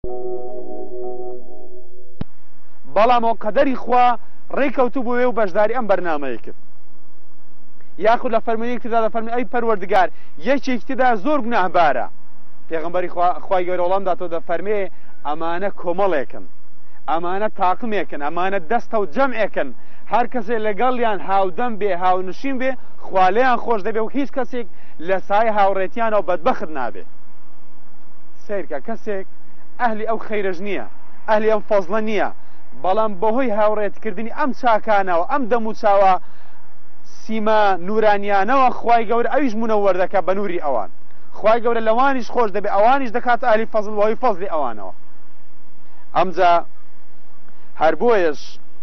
بەڵامەوە قەدەری خوا ڕێکەوتوو بووێ و بەشداری ئەم بەرنامەیە کرد یاخود لە فەرموویەکتدا دەفەرمی ئەی پەروەردگار یەکێکتدا زۆر گوناهبارە پێغەمبەری خوای گەورە وەڵام داتەوە دەفەرمێ ئەمانە کۆمەڵێکن ئەمانە تاقمێکن ئەمانە دەستە و جەمعێکن هەر کەسێک لەگەڵیان هاودەم بێ هاونشین بێ خوالیان خۆش دەبێ و هیچ کەسێک لە سای هاوڕێتیانەوە بەدبەخت نابێ سیرکە کەسێک ئەهلی ئەو خەیرەش نییە ئەهلی ئەم فەزڵە نییە بەڵام بەهۆی هاوڕێتکردنی ئەم چاکانەوە ئەم دەم و چاوە سیما نورانیانەوە خوای گەورە ئەویش منەوەر دەکات بە نووری ئەوان خوای گەورە لەوانیش خۆش دەبێ ئەوانیش دەکات ئالی فەزڵ وەهۆی فەزڵی ئەوانەوە ئەمجا هەر بۆیش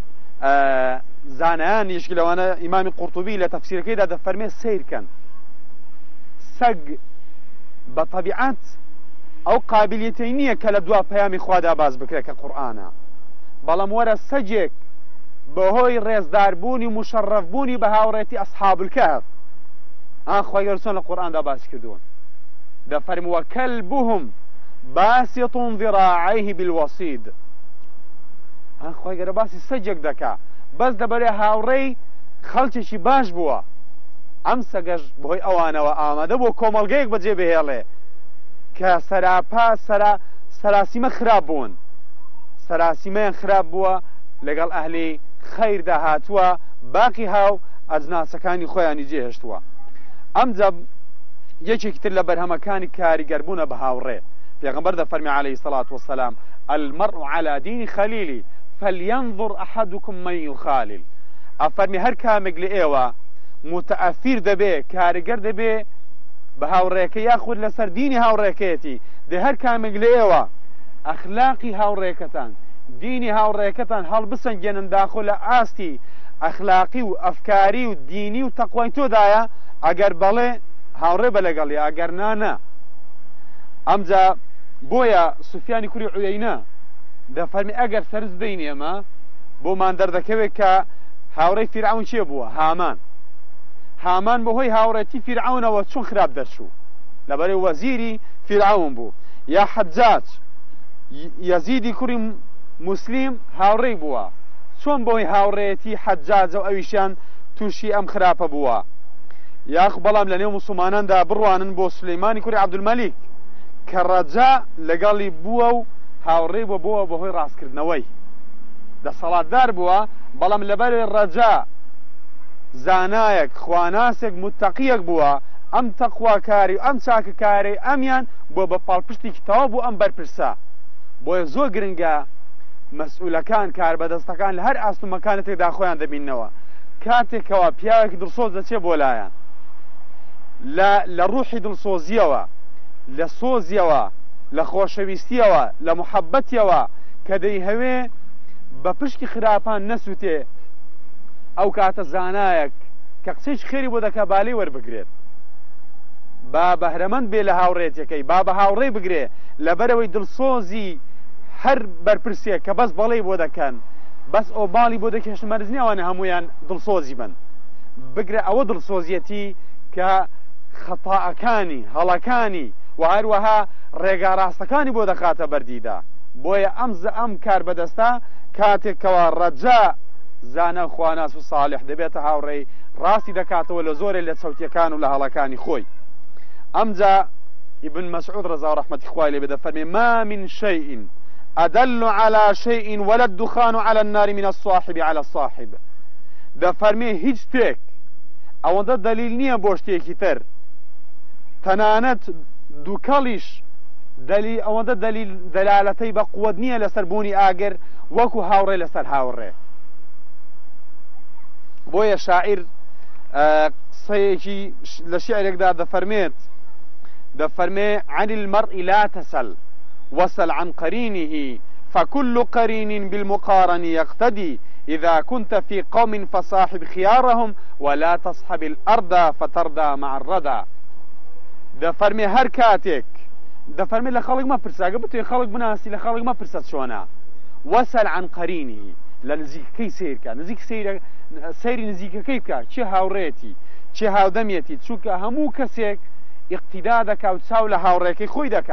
زانایان یشکی لەوانە ئیمامی قورتوبی لە تەفسیرەکەیدا دەفەرمێ سیرکەن سەگ بە طەبیعەت ئەو قابلیەتەی نییە کە لە دوا پەیامی خوادا باز بکرێت کە قورئانە بەڵام وەرە سەگێک بەهۆی ڕێزداربوونی مشەڕەفبوونی بە هاوڕێتی ئەسحاب الکەهف خوای گەورە چۆن لە قورئاندا باس کردوون دەفەرمێ وەکەلبوهم باسط ذراعيه بالوصيد خوای گەورە باسی سەگێک دەکا بەس دەبەرێ هاوڕێی خەڵکێکی باش بووە ئەم سەگەش بەهۆی ئەوانەوە ئامادە بۆ کۆمەڵگەیەک بەجێ بهێڵێ کە سەراپا سەراسیمە خراپ بوون سەراسیمەیان خراپ بووە لەگەڵ ئەهلی خەیردا هاتووە باقی هاو ئەجناسەکانی خۆیانی جێهێشتووە ئەمجا یەکێکی تر لە بەرهەمەکانی کاریگەربوونە بە هاوڕێ پێغەمبەر دەفەرمی عەلەیهی سەڵات وەسەلام المرء على دین خەلیلی فلينظر أحدكم من يخالل ئەفەرمی هەر کامێک لە ئێوە متەئەثیر دەبێ کاریگەر دەبێ بە هاوڕێکە یاخود لەسەر دینی هاوڕێکەتی دە هەر کامێک لە ئێوە ئەخلاقی هاوڕێکەتان دینی هاوڕێکەتان هەڵبسەنگێنن داخۆ لە ئاستی ئەخلاقی و ئەفکاری و دینی و تەقوای تۆدایە ئەگەر بەڵێ هاوڕێ بە لەگەڵی ئەگەر نانە ئەمجا بۆیە سوفیانی کوڕی عویەینە دەفەرمی ئەگەر سەرز دەین ئێمە بۆمان دەردەکەوێت کە هاوڕێی فیرعون چێ بووە هامان بەهۆی هاوڕێتی فیرعونەوە چۆن خراپ دەرچوو لەبەرەی وەزیری فیرعون بوو یا حەجاج یەزیدی کوڕی مسلیم هاوڕێی بووە چۆن بۆی هاوڕێتی حەجاجە و ئەویشیان تووشی ئەم خراپە بووە یاخ بەڵام لە نێو موسڵماناندا بڕوانن بۆ سولەیمانی کوڕی عەبدولمەلیک کە ڕەجا لەگەڵی بووە و هاوڕێی بووە بەهۆی ڕاستکردنەوەی دەسەڵاتدار بووە بەڵام لەبەر ڕەجا زانایەک خواناسێک متەقیەک بووە ئەم تەقواکاری و ئەم چاکەکاری ئەمیان بۆ بە پاڵپشتی کتەوە بوو ئەم بەرپرسە بۆیە زۆر گرنگە مەسئولەکان کاربەدەستەکان لە هەر ئاستومەکانێکدا خۆیان دەبینەوە کاتێکەوە پیاوێکی دڵسۆز دەچێ بۆ لایەن لە ڕوحی دڵسۆزیەوە لە سۆزیەوە لە خۆشەویستیەوە لە محەبەتیەوە کە دەیهەوێ بە پشکی خراپان نەسووتێ ئەو کاتە زانایەک کە قسەیش خێری بۆ دەکا بالەی وەربگرێت با بەهرەمەند بێ لە هاوڕێتەکەی با بە هاوڕێی بگرێ لەبەرەوەی دڵسۆزی هەر بەرپرسێک کە بەس بەڵێی بۆ دەکەن بەس ئەو باڵی بۆ دەکێشن مەرزنی ئەوانە هەمویان دڵسۆزی بن بگرێ ئەوە دڵسۆزیەتی کە خەتاعەکانی هەڵەکانی و هەروەها ڕێگا ڕاستەکانی بۆ دەخاتە بەردیدا بۆیە ئەم کار بەدەستە کاتێکەوە ڕەجا زانە خواناس و ساڵح دەبێتە هاوڕێی ڕاستی دەکاتەوە لە زۆرێ لە چەوتیەکان و لە هەڵەکانی خۆی ئەمجا ابن مسعود رضا ڕحمەتی خوای لێ دەفەرمێ ما من شيء أدل على شيء ولا الدخان على النار من الصاحب على الصاحب دەفەرمێ هیچ شتێک ئەوەندە دلیل نییە بۆ شتێکی تر تەنانەت دووکەڵیش ئەوەندە دەلالەتەی بە قووەت نییە لەسەر بوونی ئاگر وەکو هاوڕێ لەسەر هاوڕێ بۆیە شاعیر قسەیەکی لە شعرێکدا دەفەرمێ عن المرء لا تسل وسل عن قرينه فكل قرين بالمقارن يقتدي إذا كنت في قوم فصاحب خيارهم ولا تصحب الأرض فتردى مع الردى دەفەرمێ هەر کاتێک دەفەرمێ لە خەڵک مەپرسە ئەگە بتوێ خەڵک بناسی لە خەڵک مەپرسە چۆنە وەسەل عن قەرینی لە نزیکەکەی سیرکە سەیری نزیکەکەی بکە چه هاوڕێتی چه هاودەمێتی چونکە هەموو کەسێک ئیقتیدا دەکا و چاو لە هاوڕێکەی خۆی دەکا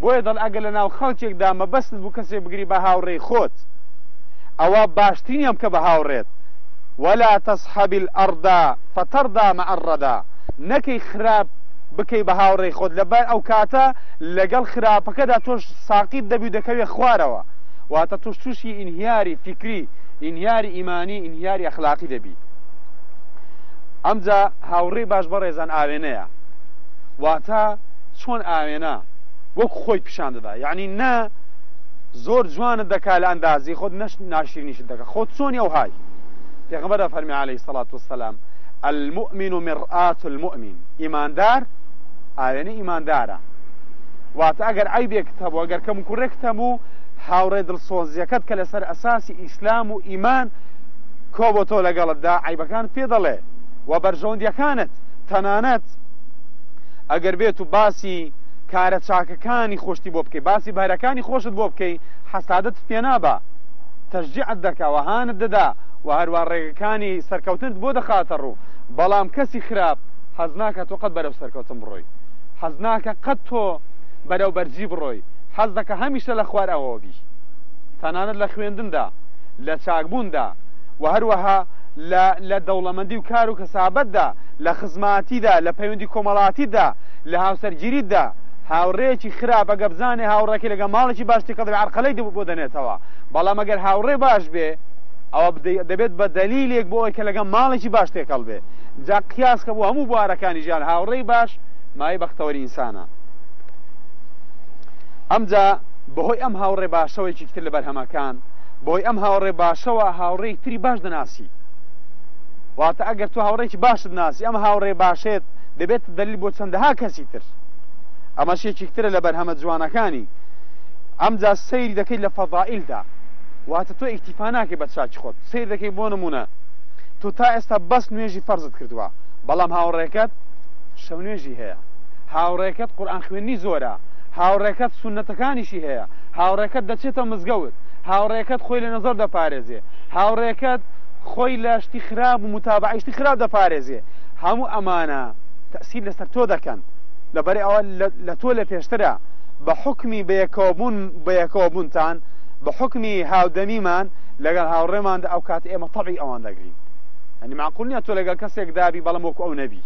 بۆیە دڵ ئەگەر لە ناو خەڵکێکدا مەبەست بوو کەسێ بگری بە هاوڕێی خۆت ئەوە باشترینیەم کە بە هاوڕێت ولا تصحب الأرض فترضى مع الردى نەکەی خراپ بکەی بە هاوڕێی خۆت لەبەر ئەو کاتە لەگەڵ خراپەکەدا تۆش ساقیت دەبی و دەکەوێت خوارەوە واتە تۆش تووشی ئینهیاری فکری ئینهیاری ئیمانی ئینهیاری ئەخلاقی دەبی ئەمجا هاوڕێی باش بەڕێزان ئاوێنەیە واتە چۆن ئاوێنە وەک خۆی پیشان دەدا یعنی نا زۆر جوانت دەکا لە ئەندازی خۆت نەش ناشرینیشت دەکە خۆت چۆنی ئەو های پێغەمبەر فەرمی عەلەیهی سەڵات وەسەلام المؤمن مرآة المؤمن ئیماندار ئاوێنە ئیماندارە واتە ئەگەر عەیبێکت هەبوو ئەگەر کەم و کوڕێکت هەبوو هاوڕێ دڵسۆزیەکەت کە لەسەر ئەساسی ئیسلام و ئیمان کۆ بۆ تۆ لەگەڵتدا عیبەکان پێ دەڵێ و بەرژەوندیەکانت تەنانەت ئەگەر بێت و باسی کارە چاکەکانی خۆشتی بۆ بکەی باسی بارەکانی خۆشت بۆ بکەی حەسادت پێ نابە تەشجیعت دەکا وەهانت دەدا و هەروە ڕێگەکانی سەرکەوتنت بۆ دەخاتە ڕوو بەڵام کەسی خراپ حەز ناکە تۆ قەت بەرەو سەرکەوتن بڕۆی حەز ناکە قەت تۆ بەرەو بەرجی بڕۆی حەز دەکە هەمیشە لە خوار ئەوە بی تەنانەت لە خوێندندا لە چاکبووندا و هەروەها لە دەوڵەمەندی و کار و کەسابەتدا لە خزماتیدا لە پەیوەندی کۆمەڵاتیدا لە هاوسەرگیریتدا هاوڕێکی خراپ ئەگە بزانێ هاوڕێکی لەگە ماڵێکی باشتی کە دەبێت عەرقەلەی بۆ دەنێتەوە بەڵام ئەگەر هاوڕێ باش بێ ئەوە دەبێت بە دەلیلێک بۆ ئەوەی کە لەگەڵ ماڵێکی باش تێکەڵ بێ جا قیاس کە بۆ هەموو بوارەکانی ژیان هاوڕێی باش مای بەختەوەری ئینسانە ئەمجا بەهۆی ئەم هاوڕێ باشەوەیکی تر لە بەرهەمەکان بۆی ئەم هاوڕێ باشەوە هاوڕێی تری باش دەناسی واتە ئەگەر تو هاوڕێکی باشت ناسی ئەم هاوڕێ باشێت دەبێت دلیل بۆ چەندەها کەسی تر ئەمە شێکی ترە لە بەرهەمە جوانەکانی ئەمجا سەیری دەکەیت لە فەضائیلدا واتە تۆ ئیکتیفا ناکەی بە چاکی خۆت سیر دەکەی بۆ نمونە تو تا ئێستا بەس نوێژی فەرزت کردووە بەڵام هاوڕێکەت شەو نوێژی هەیە هاوڕێکەت قورئان خوێنی زۆرە هاوڕێکەت سونەتەکانیشی هەیە هاوڕێکەت دەچێتە مزگەوت هاوڕێکەت خۆی لە نەزەر دەپارێزێ هاوڕێکەت خۆی لە شتی خراپ و متابعی شتی خراپ دەپارێزێ هەموو ئەمانە تەسیر لەسەر تۆ دەکەن لەبەرەی ئەوە لە تۆ لە پێشترە بە حکمی بەیەکەوەبوونتان بە حکمی هاودەمیمان لەگەڵ هاوڕێماندا ئەو کات ئێمە تەبعی ئەوان دەگرین ئەنی معقول نییە تۆ لەگەڵ کەسێک دابی بەڵام وەکو ئەو نەبی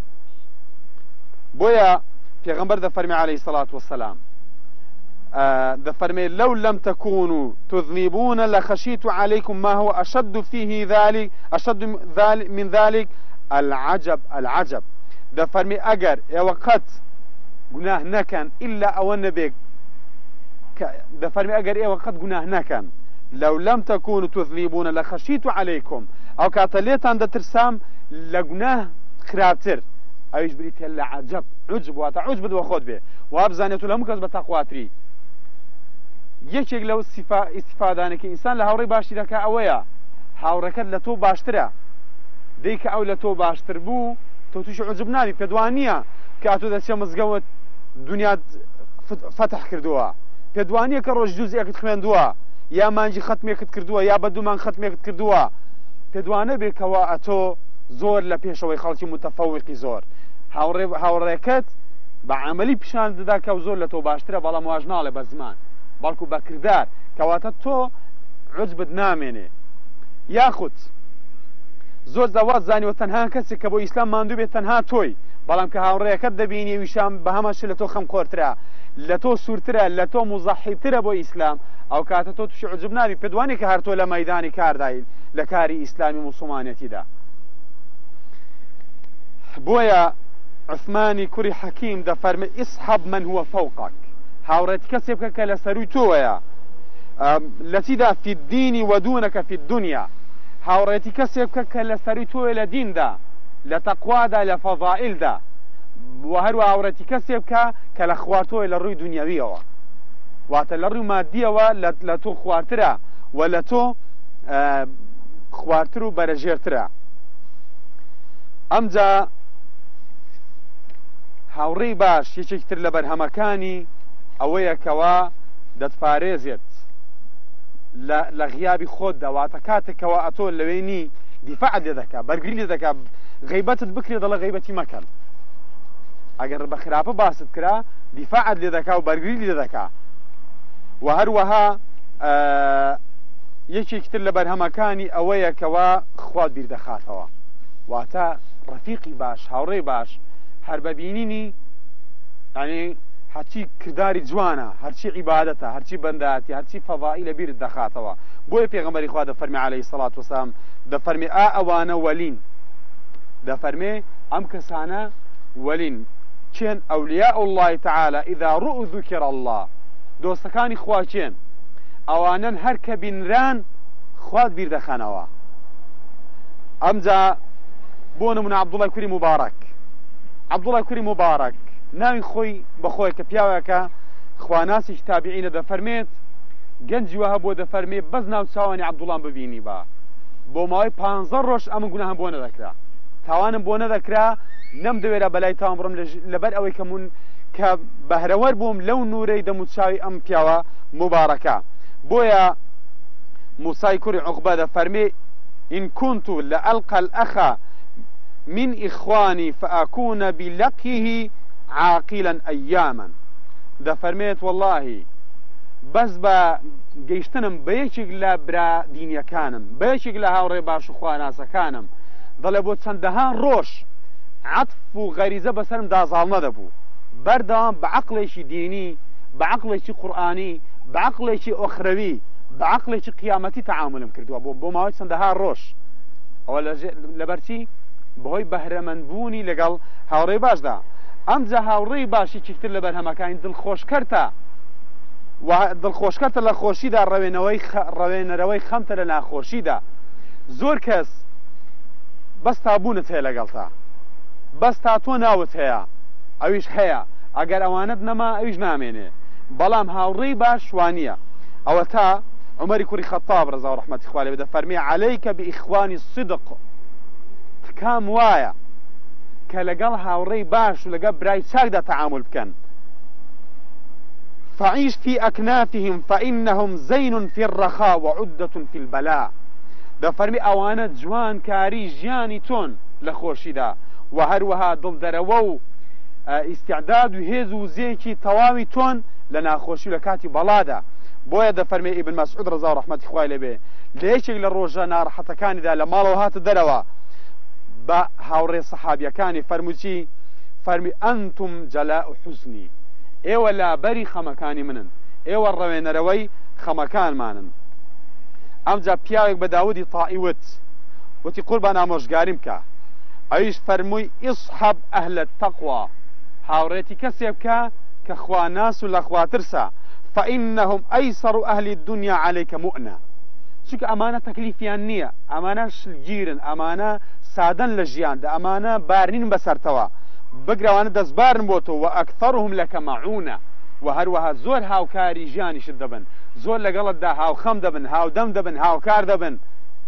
بۆیە پێغەمبەر دەفەرمێ عەلەیهی سەڵات وەسەلام دەفەرمێ لەو لەم تەکونوا تذنبون لخشیت عەلەیکم ما هو أشد فيه ذلك أشد من ذلك العجب دەفەرمێ ئەگەر ئێوە قەت گوناه نەکەن ئیلا ئەوە نەبێت دەفەرمێ ئەگەر ئێوە قەت گوناه نەکەن لەو لەم تەکونوا تذنبون لخشیت عەلەیکم ئەو کاتە لێتان دەترسام لە گوناه خراپتر ئەویش بریتە لە عەجەب عوجب واتە عوجبت بۆ خۆت بێ وا بزانێت و لەموو کەس بە تەقواتری یەکێک لەو ئیستیفادانێکی ئینسان لە هاوڕێی باشی دەکا ئەوەیە هاوڕێکەت لە تۆ باشترە دەیکە ئەو لە تۆ باشتر بوو تۆ تووشی عوجب نابی پێ دوان نییە کە تۆ دەچێ مزگەوت دنیات فتح کردووە پێ دوان نییە کە ڕۆژ جوزئێکت خوێندووە یا مانجی ختمێکت کردووە یا بە دوومان ختمێکت کردووە پێ دوانە بێکەوە ئەتۆ زۆر لە پێشەوەی خەڵکی متەفەوقی زۆر هاوڕێکەت بە عەمەلی پیشان دەدا کە زۆر لە تۆ باشترە بەڵام واژ ناڵێ بە زمان بەڵکو بە کردار کەواتە تۆ عوجبت نامێنێ یاخود زۆر داوات زانیوە تەنها کەسێک کە بۆ ئیسلام ماندوو بێت تەنها تۆی بەڵام کە هاوڕێیەکەت دەبینی ویشان بە هەمەش لە تۆ خەمخۆرترە لە تۆ سوورترە لە تۆ مزەحیترە بۆ ئیسلام ئەو کاتە تۆ تووشی عوجب نابی پێ دوانی کە هەر تۆ لە مەیدانی کاردایی لە کاری ئیسلامی موسڵمانەتیدا بۆیە عوسمانی کوڕی حەکیم دەفەرمێ ئیسحەب من هو فەوقەک هاوڕێتی کەسێ بکە کە لە سەروی تۆیە لە چیدا فی الدینی وەدونەکە فی الدنیا هاوڕێتی کەسێ بکە کە لە سەروی تۆیە لە دیندا لە تەقوادا لە فەضائیلدا و هەروە هاوڕێتی کەسێ بکە کە لە خوار تۆیە لە ڕووی دنیاویەوە واتە لە ڕووی مادیەوە لە تۆ خوارترە و لە تۆ خوارتر و بەرەژێرترە ئەمجا هاوڕێی باش یەکێکی تر لە بەرهەمەکانی ئەوەیە کەوا دەتپارێزێت لە غیابی خۆت دەواتە کاتێکەوە ئەتۆ لەوێنی دیفاعت لێ دەکا بەرگری لێ دەکا غیبەتت بکرێت دەڵە غیبەتی مەکەن ئەگەر بە خراپە باست کرا دیفاعت لێ دەکا و بەرگری لێ دەکا و هەروەها یەکێکتر لە بەرهەمەکانی ئەوەیە کەوا خوا بیر دەخاتەوە واتە ڕەفیقی باش هاوڕێی باش هەر بەبینینی یعنی هەرچی کردداری جوانە هەرچی عیبادەتە هەرچی بەنداتی هەرچی فەضائی لە بیرت دەخاتەوە بۆیە پێغەمبەری خوا دەفەرمێ عەلەیهی سەڵات وەسەلام دەفەرمێ ئەوانە وەلین دەفەرمێ ئەم کەسانە وەلین چێن ئەولیاء الله تعالى إذا رؤوا ذكر الله دۆستەکانی خوا چێن ئەوانن هەر کە بینران خوات بیر دەخەنەوە ئەمجا بۆ نمونە عەبدوڵای کوڕی مبارەک عەبدوڵای کوڕی مبارەک ناوی خۆی بەخۆی کە پیاوێکە خواناسی تابعینە دەفەرمێت گەنجی وە هەبووە دەفەرمێ بەس ناو چاوانی عەبدوڵام ببینی بە بۆ ماوەی 15 ڕۆژ ئەمن گوناهم بۆ نەدەکرا تاوانم بۆ نەدەکرا نەمدەوێرە بەلای تاوان بڕم لەبەر ئەوەی کە بەهرەوەر بووم لەو نورەی دەموچاوی ئەم پیاوە مبارەکە بۆیە موسای کوڕی عوقبە دەفەرمێ إن كنت لألقى الأخ من إخواني فأكون بلقيه عاقلا أياما دەفەرمێت والله بەس بە گەیشتنم بە یەکێک لە برا دینیەکانم بە یەکێک لە هاوڕێ باش و خواناسەکانم دەڵێ بۆ چەندەها ڕۆژ عەتف و غەریزە بەسەرم دازاڵ نەدەبوو بەردەوام بە عەقڵێکی دینی بە عەقڵێکی قورئانی بە عەقڵێکی ئۆخرەوی بە عەقڵێکی قیامەتی تەعاملم کردووە بۆ ماوەی چەندەها ڕۆژ ئەوە لەبەرچی بەهۆی بەهرەمەندبوونی لەگەڵ هاوڕێی باشدا ئەمجا هاوڕێی باشێکی تر لە بەرهەمەکانی دڵخۆشکەرتە لە خۆشیدا ڕەوێنەرەوەی خەمتە لە ناخۆشیدا زۆر کەس بەس تابوونت هەیە لەگەڵتا بەس تا تۆ ناوت هەیە ئەویش هەیە ئەگەر ئەوانت نەما ئەویش نامێنێ بەڵام هاوڕێی باش وانییە ئەوە تا عومەری کوڕی خەتاب ڕەزا و ڕەحمەتی خوا لێ بێ دەفەرمێ عەلەیکە بئیخوانی الصدق کام وایە کە لەگەڵ هاوڕێی باش و لەگەڵ برای چاکدا تەعامل بکەن فعيش في أكنافهم فإنهم زين في الرخاء وعدة في البلاء دەفەرمی ئەوانە جوان کاری ژیانی تۆن لە خۆشیدا و هەروەها دڵدەرەوە و ئیستیعداد و هێز و زێکی تەواوی تۆن لە ناخۆشی و لە کاتی بەڵادا بۆیە دەفەرمێ ئیبن مەسعود ڕەزا و ڕەحمەتی خوای لێ بێ لە یەکێک لە ڕۆژە ناڕەحەتەکانیدا لە ماڵەوە هاتە دەرەوە بە هاوڕێ سەحابیەکانی فەرمووی فەرمی ئەنتم جەلاء حوزنی ئێوە لابەری خەمەکانی منن ئێوە ڕەوێنەرەوەی خەمەکانمانن ئەمجا پیاوێک بە داودی تائی وتی قوربان ئامۆژگاریم بکە ئەویش فەرمووی ئیصحەب ئەهلە تەقوا هاوڕێتی کەسێ بکە کە خواناس و لە خواترسە فإنهم أيسر أهل الدنيا عليك مؤنة چونکە ئەمانە تەکلیفیان نییە ئەمانە شلگیرن ئەمانە سادەن لە ژیاندا ئەمانە بارنین بەسەرتەوە بگرەوانە دەستبارن بۆ تۆ و ئەکثەرهم لەکە مەعونە و هەروەها زۆر هاوکاری ژیانیشت دەبن زۆر لەگەڵتدا هاوخەم دەبن هاودەم دەبن هاوکار دەبن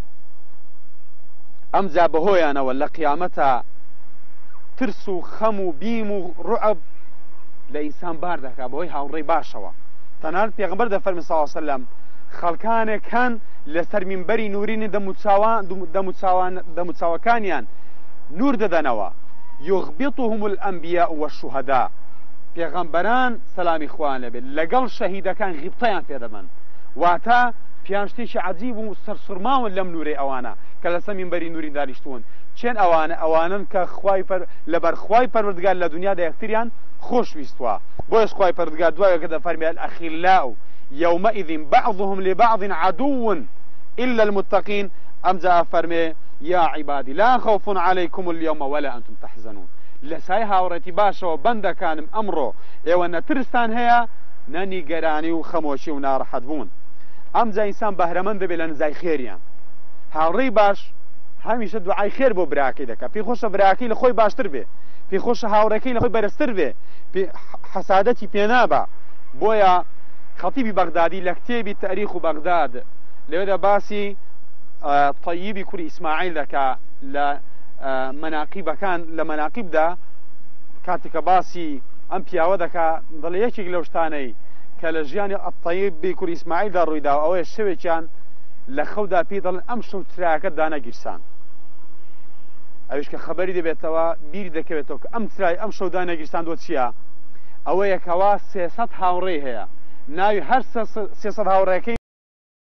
ئەمجا بەهۆیانەوە لە قیامەتە ترس و خەم و بیم و ڕوعب لە ئینسان بار دەکا بەهۆی هاوڕێی باشەوە تەنانەت پێغەمبەر دەفەرمی صلی الله علیه وسلم خەڵکانێک هەن لەسەر مینبەری نورینی دەموچاوەکانیان نور دەدەنەوە یغبطهم الأنبیاء والشهداء پێغەمبەران سەلامی خوان لەبێت لەگەڵ شەهیدەکان غیبتەیان پێدەبن واتە پیان شتێکی عەجیب و سەرسوڕماون لەم نورەی ئەوانە کە لەسەر مینبەری نوری دانیشتوون چێن ئەوانن کە لەبەر خوای پەروەردگار لە دنیادا یەکتریان خۆش ویستووە بۆیش خوای پەروەردگار دوایەوە کە دەفەرمێ الأخلاء يومئذ بعضهم لبعض عدو إلا المتقين أمجا فرمي يا عبادي لا خوف عليكم اليوم ولا أنتم تحزنون لسای هاوڕێتی باشەوە بەندەکانم ئەمڕۆ ئێوە نەترستان هەیە نەنیگەرانی و خەمۆشی و ناڕەحەت بوون ئەمجا ئینسان بەهرەمەند دەبێت لە نزای خێریان هاوڕێی باش هەمیشە دوعای خێر بۆ براکەی دەکات پێی خۆشە براکەی لە خۆی باشتر بێ پێی خۆشە هاوڕێکەی لە خۆی بەرزتر بێ حەسادەتی پێنابە بۆیە خەتیبی بەغدادی لە کتێبی تاریخ و بەغداد لەوێدا باسی طەییبی کوڕی ئیسماعیل دەکا لە مەناقیبەکان لە مەناقیبدا کاتێکە باسی ئەم پیاوە دەکا دەڵێ یەکێک لەو شتانەی کە لە ژیانی الطەییبی کوڕی ئیسماعیلدا ڕوویداوە ئەوەیە شەوێکیان لە خەودا پێی دەڵێن ئەم شەو ترایەکە دانەگیرسان ئەوش کە خەبەری دەبێتەوە بیر دەکەوێتەوە کە ئەم چرای ئەم شەودا نەگیرستاندوە چییە؟ ئەوەیەکەوە 300 هاوڕێی هەیە، ناوی هەر 300 هاوڕێەکەی